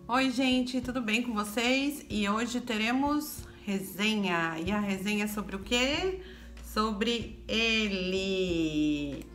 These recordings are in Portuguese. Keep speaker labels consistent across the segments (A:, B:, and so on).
A: Oi, gente, tudo bem com vocês? E hoje teremos resenha. E a resenha é sobre o quê? Sobre ele,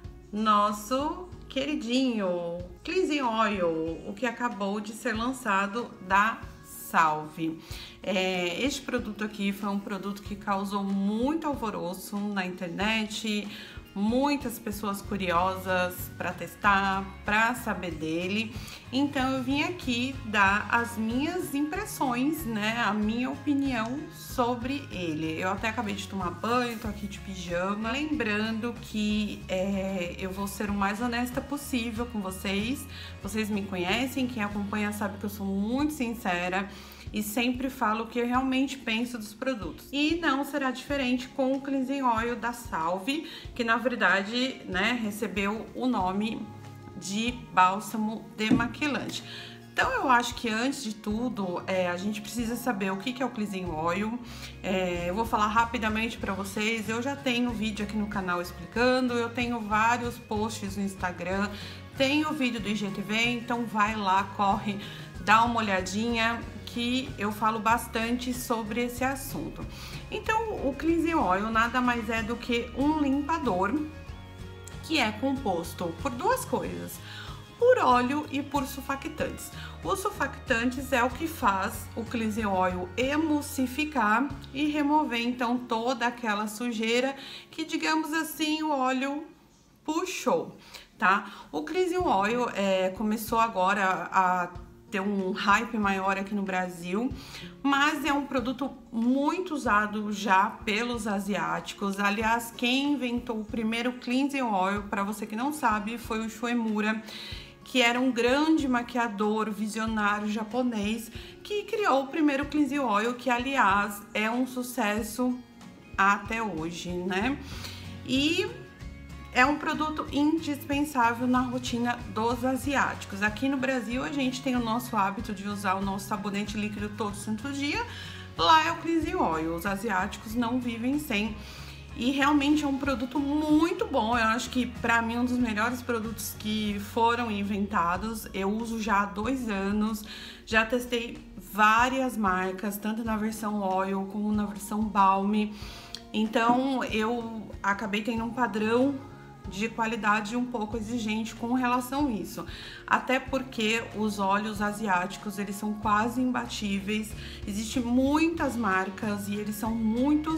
A: nosso queridinho Cleansing Oil, o que acabou de ser lançado da Salve. Este produto aqui foi um produto que causou muito alvoroço na internet, muitas pessoas curiosas para testar, para saber dele. Então eu vim aqui dar as minhas impressões, né, a minha opinião sobre ele. Eu até acabei de tomar banho, tô aqui de pijama. Lembrando que eu vou ser o mais honesta possível com vocês. Vocês me conhecem, quem acompanha sabe que eu sou muito sincera e sempre falo o que eu realmente penso dos produtos. E não será diferente com o Cleansing Oil da Salve, que na verdade, né, recebeu o nome de bálsamo demaquilante. Então eu acho que antes de tudo, a gente precisa saber o que é o Cleansing Oil. Eu vou falar rapidamente para vocês, eu já tenho vídeo aqui no canal explicando, eu tenho vários posts no Instagram, tenho o vídeo do IGTV, então vai lá, corre, dá uma olhadinha, que eu falo bastante sobre esse assunto. Então, o Cleansing Oil nada mais é do que um limpador que é composto por duas coisas, por óleo e por surfactantes. Os surfactantes é o que faz o Cleansing Oil emulsificar e remover então toda aquela sujeira que, digamos assim, o óleo puxou, tá? O Cleansing Oil começou agora a ter um hype maior aqui no Brasil, mas é um produto muito usado já pelos asiáticos. Aliás, quem inventou o primeiro Cleansing Oil, para você que não sabe, foi o Shuemura, que era um grande maquiador, visionário japonês, que criou o primeiro Cleansing Oil, que aliás é um sucesso até hoje, né? E é um produto indispensável na rotina dos asiáticos. Aqui no Brasil a gente tem o nosso hábito de usar o nosso sabonete líquido todo santo dia. Lá é o Cleansing Oil, os asiáticos não vivem sem. E realmente é um produto muito bom, eu acho que pra mim é um dos melhores produtos que foram inventados. Eu uso já há 2 anos, já testei várias marcas, tanto na versão Oil como na versão Balm. Então eu acabei tendo um padrão de qualidade um pouco exigente com relação a isso, até porque os óleos asiáticos eles são quase imbatíveis, existem muitas marcas e eles são muito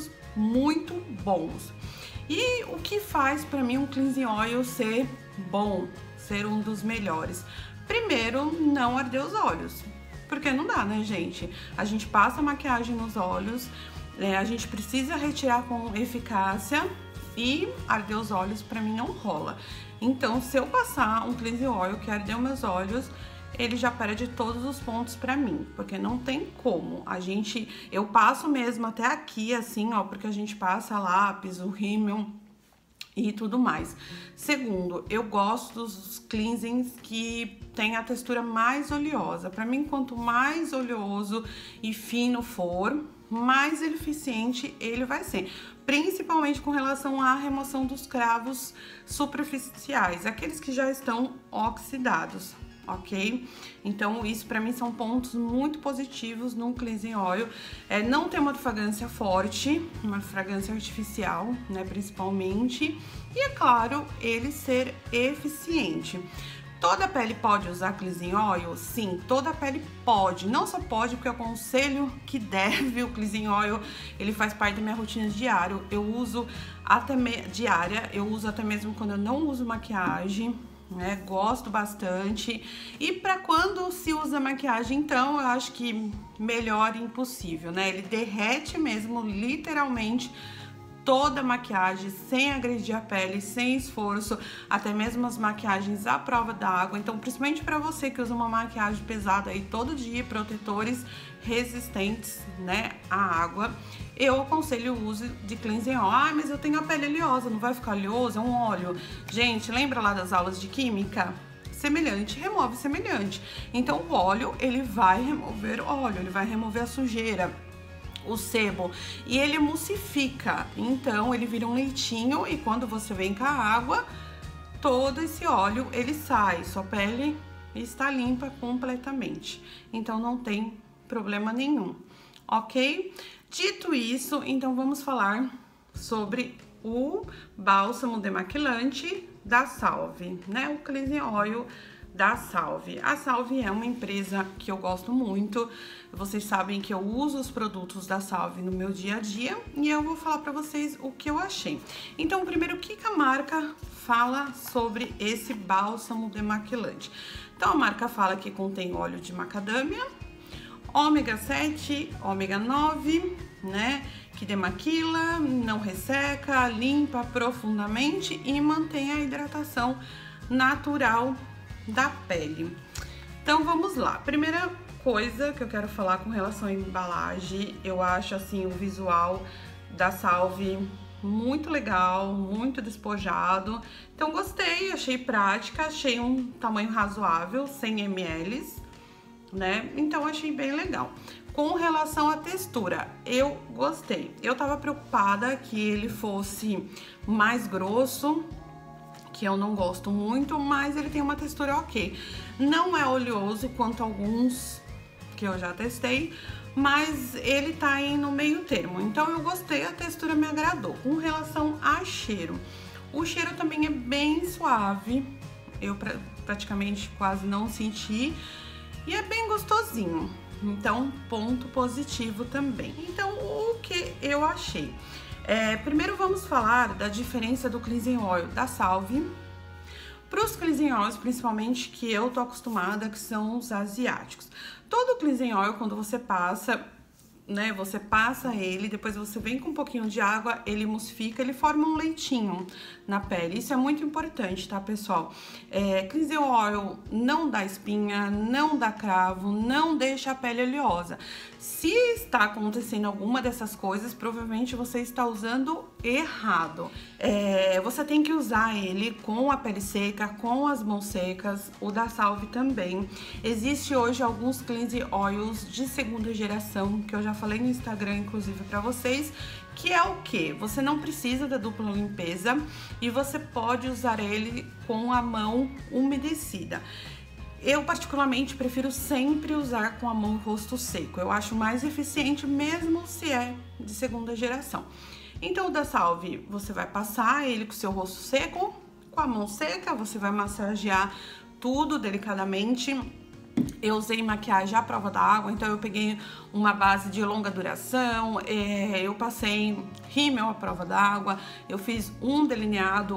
A: bons. E o que faz para mim um Cleansing Oil ser bom, ser um dos melhores? Primeiro, não arder os olhos, porque não dá, né, gente? A gente passa maquiagem nos olhos, a gente precisa retirar com eficácia, e arder os olhos pra mim não rola. Então, se eu passar um Cleansing Oil que ardeu meus olhos, ele já perde todos os pontos pra mim, porque não tem como. Eu passo mesmo até aqui, assim, ó, porque a gente passa lápis, o rímel e tudo mais. Segundo, eu gosto dos cleansings que tem a textura mais oleosa. Pra mim, quanto mais oleoso e fino for, mais eficiente ele vai ser, principalmente com relação à remoção dos cravos superficiais, aqueles que já estão oxidados, ok? Então isso para mim são pontos muito positivos num Cleansing Oil. Não tem uma fragrância forte, uma fragrância artificial, né, principalmente, e é claro, ele ser eficiente. Toda a pele pode usar Cleansing Oil? Sim, toda a pele pode. Não só pode, porque eu aconselho que deve. O Cleansing Oil, ele faz parte da minha rotina diária. Eu uso até mesmo quando eu não uso maquiagem, né? Gosto bastante. E para quando se usa maquiagem, então, eu acho que melhor impossível, né? Ele derrete mesmo, literalmente, toda a maquiagem, sem agredir a pele, sem esforço, até mesmo as maquiagens à prova d'água. Então, principalmente para você que usa uma maquiagem pesada aí todo dia, protetores resistentes, né, à água, eu aconselho o uso de Cleansing Oil. Ah, mas eu tenho a pele oleosa, não vai ficar oleoso? É um óleo. Gente, lembra lá das aulas de química? Semelhante remove semelhante. Então, o óleo, ele vai remover óleo, ele vai remover a sujeira, o sebo, e ele emulsifica, então ele vira um leitinho, e quando você vem com a água, todo esse óleo ele sai, sua pele está limpa completamente, então não tem problema nenhum, ok? Dito isso, então vamos falar sobre o bálsamo demaquilante da Salve, né? O Cleansing Oil da Salve. A Salve é uma empresa que eu gosto muito. Vocês sabem que eu uso os produtos da Salve no meu dia a dia e eu vou falar para vocês o que eu achei. Então, primeiro, o que a marca fala sobre esse bálsamo demaquilante? Então, a marca fala que contém óleo de macadâmia, ômega 7, ômega 9, né? Que demaquila, não resseca, limpa profundamente e mantém a hidratação natural da pele. Então vamos lá. Primeira coisa que eu quero falar com relação à embalagem, eu acho assim o visual da Salve muito legal, muito despojado. Então gostei, achei prática, achei um tamanho razoável, 100 ml, né? Então achei bem legal. Com relação à textura, eu gostei. Eu tava preocupada que ele fosse mais grosso, que eu não gosto muito, mas ele tem uma textura ok. Não é oleoso quanto alguns que eu já testei, mas ele tá aí no meio termo. Então eu gostei, a textura me agradou. Com relação a cheiro, o cheiro também é bem suave. Eu praticamente quase não senti e é bem gostosinho. Então, ponto positivo também. Então, o que eu achei? Primeiro vamos falar da diferença do Cleansing Oil da Salve para os Cleansing Oils, principalmente que eu tô acostumada, que são os asiáticos. Todo Cleansing Oil, quando você passa, né, você passa ele, depois você vem com um pouquinho de água, ele emulsifica, ele forma um leitinho na pele. Isso é muito importante, tá, pessoal? Cleansing Oil não dá espinha, não dá cravo, não deixa a pele oleosa. Se está acontecendo alguma dessas coisas, provavelmente você está usando errado. Você tem que usar ele com a pele seca, com as mãos secas, o da Salve também. Existe hoje alguns Cleansing Oils de segunda geração, que eu já falei no Instagram, inclusive, para vocês, que é o que? Você não precisa da dupla limpeza e você pode usar ele com a mão umedecida. Eu, particularmente, prefiro sempre usar com a mão e rosto seco. Eu acho mais eficiente, mesmo se é de segunda geração. Então, o da Salve, você vai passar ele com o seu rosto seco, com a mão seca, você vai massagear tudo delicadamente. Eu usei maquiagem à prova d'água, então eu peguei uma base de longa duração, eu passei rímel à prova d'água, eu fiz um delineado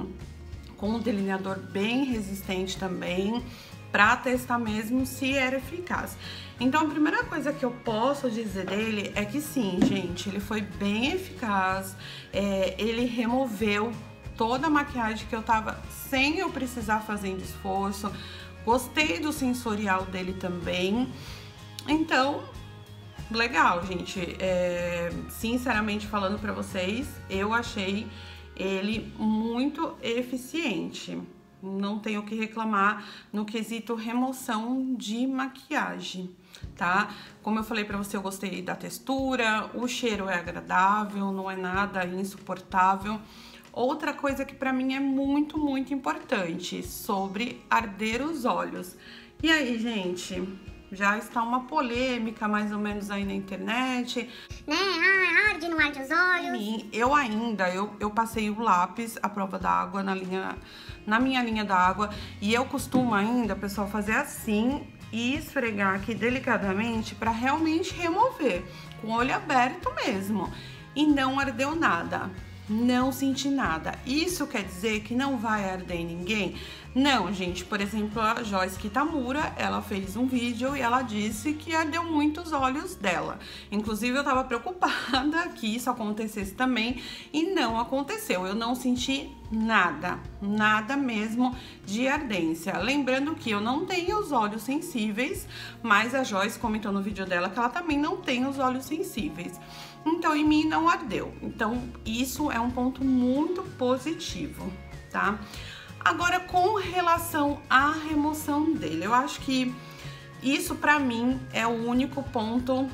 A: com um delineador bem resistente também, para testar mesmo se era eficaz. Então, a primeira coisa que eu posso dizer dele é que sim, gente, ele foi bem eficaz, ele removeu toda a maquiagem que eu tava sem eu precisar fazendo esforço. Gostei do sensorial dele também. Então, legal, gente. Sinceramente falando pra vocês, eu achei ele muito eficiente. Não tenho o que reclamar no quesito remoção de maquiagem, tá? Como eu falei pra você, eu gostei da textura, o cheiro é agradável, não é nada insuportável. Outra coisa que pra mim é muito, muito importante, sobre arder os olhos. E aí, gente, já está uma polêmica mais ou menos aí na internet.
B: Né? Arde, não arde os olhos.
A: Eu passei o lápis à prova d'água na minha linha d'água. E eu costumo ainda, pessoal, fazer assim e esfregar aqui delicadamente pra realmente remover, com o olho aberto mesmo. E não ardeu nada. Não senti nada. Isso quer dizer que não vai arder em ninguém? Não, gente. Por exemplo, a Joyce Kitamura, ela fez um vídeo e ela disse que ardeu muito os olhos dela. Inclusive, eu tava preocupada que isso acontecesse também e não aconteceu. Eu não senti nada, nada mesmo de ardência. Lembrando que eu não tenho os olhos sensíveis, mas a Joyce comentou no vídeo dela que ela também não tem os olhos sensíveis. Então, em mim não ardeu. Então, isso é um ponto muito positivo, tá? Agora, com relação à remoção dele, eu acho que isso, pra mim, é o único ponto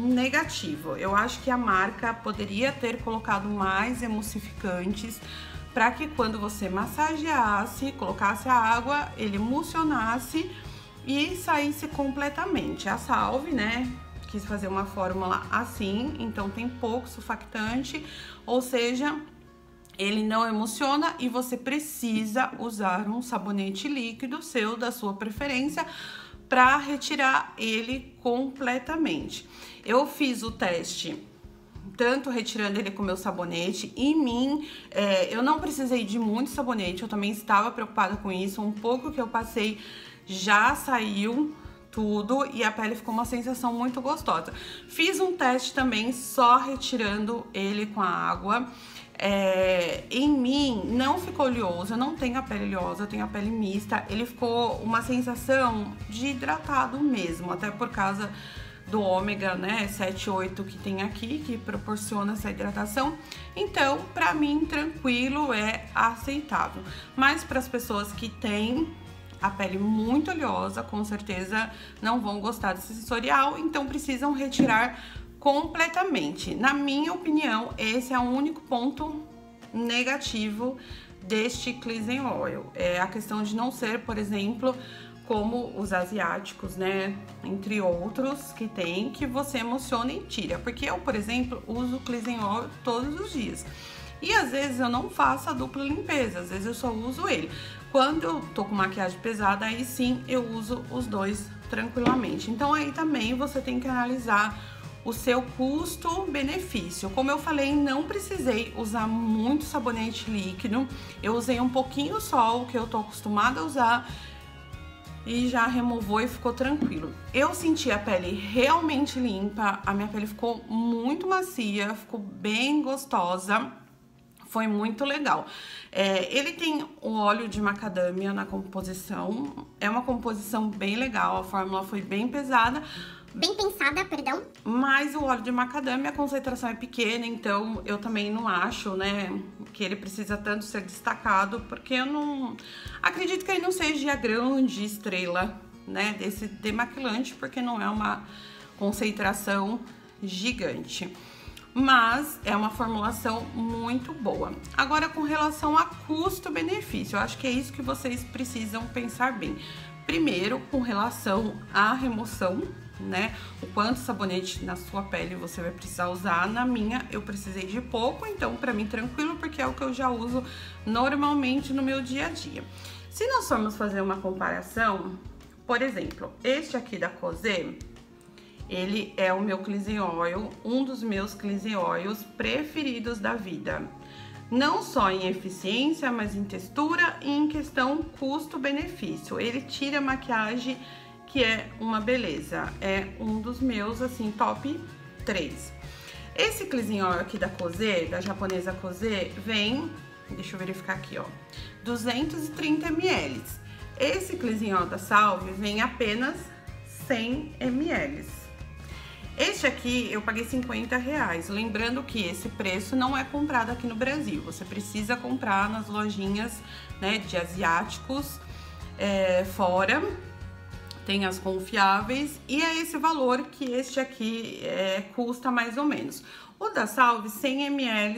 A: negativo. Eu acho que a marca poderia ter colocado mais emulsificantes para que quando você massageasse, colocasse a água, ele emulsionasse e saísse completamente. A Salve, né, quis fazer uma fórmula assim, então tem pouco surfactante, ou seja, ele não emulsiona e você precisa usar um sabonete líquido seu, da sua preferência, para retirar ele completamente. Eu fiz o teste tanto retirando ele com o meu sabonete. Em mim, eu não precisei de muito sabonete, eu também estava preocupada com isso. Um pouco que eu passei já saiu tudo e a pele ficou uma sensação muito gostosa. Fiz um teste também só retirando ele com a água. Em mim não ficou oleoso, eu não tenho a pele oleosa, eu tenho a pele mista. Ele ficou uma sensação de hidratado mesmo, até por causa do ômega, né, 7, 8 que tem aqui, que proporciona essa hidratação. Então, pra mim, tranquilo, é aceitável. Mas para as pessoas que têm a pele muito oleosa, com certeza não vão gostar desse sensorial, então precisam retirar completamente. Na minha opinião, esse é o único ponto negativo deste Cleansing Oil. É a questão de não ser, por exemplo, como os asiáticos, né, entre outros que tem, que você emulsiona e tira. Porque eu, por exemplo, uso Cleansing Oil todos os dias. E às vezes eu não faço a dupla limpeza, às vezes eu só uso ele. Quando eu tô com maquiagem pesada, aí sim eu uso os dois tranquilamente. Então aí também você tem que analisar o seu custo-benefício. Como eu falei, não precisei usar muito sabonete líquido. Eu usei um pouquinho só, o que eu tô acostumada a usar, e já removou e ficou tranquilo. Eu senti a pele realmente limpa, a minha pele ficou muito macia, ficou bem gostosa, foi muito legal. Ele tem o óleo de macadâmia na composição, é uma composição bem legal, a fórmula foi bem pesada.
B: Bem pensada, perdão.
A: Mas o óleo de macadâmia, a concentração é pequena, então eu também não acho, né, que ele precisa tanto ser destacado, porque eu não acredito que ele não seja a grande estrela, né, desse demaquilante, porque não é uma concentração gigante. Mas é uma formulação muito boa. Agora, com relação a custo-benefício, eu acho que é isso que vocês precisam pensar bem. Primeiro, com relação à remoção, né, o quanto sabonete na sua pele você vai precisar usar. Na minha eu precisei de pouco, então pra mim tranquilo, porque é o que eu já uso normalmente no meu dia a dia. Se nós formos fazer uma comparação, por exemplo, este aqui da Cosé, ele é o meu Cleansing Oil, um dos meus Cleansing Oils preferidos da vida. Não só em eficiência, mas em textura e em questão custo-benefício. Ele tira a maquiagem, que é uma beleza. É um dos meus, assim, top 3. Esse Cleansing Oil aqui da Cosé, da japonesa Cosé, vem, deixa eu verificar aqui, ó, 230 ml. Esse Cleansing Oil da Salve vem apenas 100 ml. Este aqui eu paguei R$50. Lembrando que esse preço não é comprado aqui no Brasil. Você precisa comprar nas lojinhas, né, de asiáticos fora. Tem as confiáveis e é esse valor que este aqui custa mais ou menos. O da Salve, 100 ml,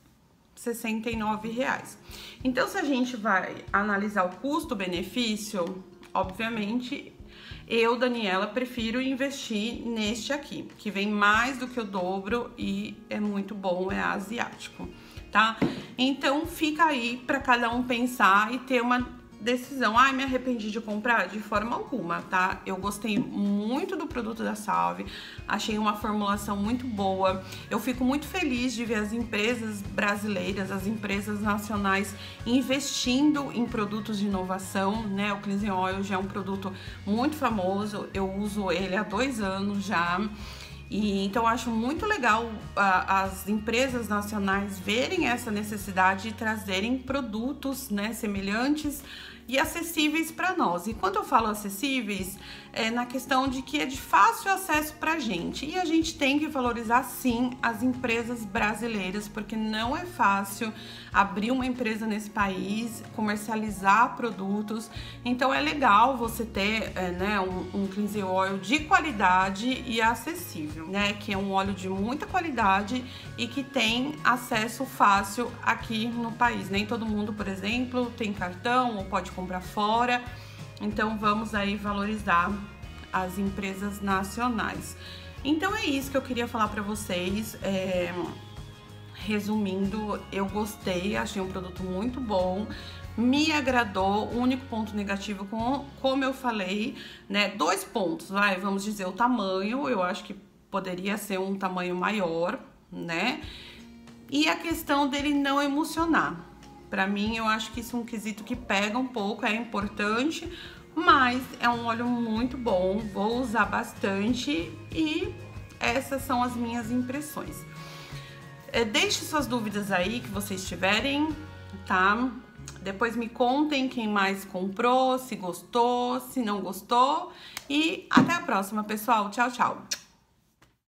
A: R$69. Então, se a gente vai analisar o custo-benefício, obviamente, eu, Daniela, prefiro investir neste aqui, que vem mais do que o dobro e é muito bom, é asiático, tá? Então, fica aí para cada um pensar e ter uma decisão. Ai, me arrependi de comprar? De forma alguma, tá? Eu gostei muito do produto da Salve, achei uma formulação muito boa. Eu fico muito feliz de ver as empresas brasileiras, as empresas nacionais investindo em produtos de inovação, né? O Cleansing Oil já é um produto muito famoso, eu uso ele há 2 anos já. E então eu acho muito legal as empresas nacionais verem essa necessidade de trazerem produtos, né, semelhantes e acessíveis para nós. E quando eu falo acessíveis, é na questão de que é de fácil acesso pra gente. E a gente tem que valorizar sim as empresas brasileiras, porque não é fácil abrir uma empresa nesse país, comercializar produtos. Então é legal você ter um cleansing oil de qualidade e acessível, né? Que é um óleo de muita qualidade e que tem acesso fácil aqui no país. Nem todo mundo, por exemplo, tem cartão ou pode comprar fora. Então vamos aí valorizar as empresas nacionais. Então é isso que eu queria falar para vocês. Resumindo, eu gostei, achei um produto muito bom, me agradou. O único ponto negativo, como eu falei, né, 2 pontos, vamos dizer, o tamanho, eu acho que poderia ser um tamanho maior, né, e a questão dele não emocionar. Pra mim, eu acho que isso é um quesito que pega um pouco, é importante, mas é um óleo muito bom, vou usar bastante e essas são as minhas impressões. Deixe suas dúvidas aí que vocês tiverem, tá? Depois me contem quem mais comprou, se gostou, se não gostou. E até a próxima, pessoal. Tchau, tchau.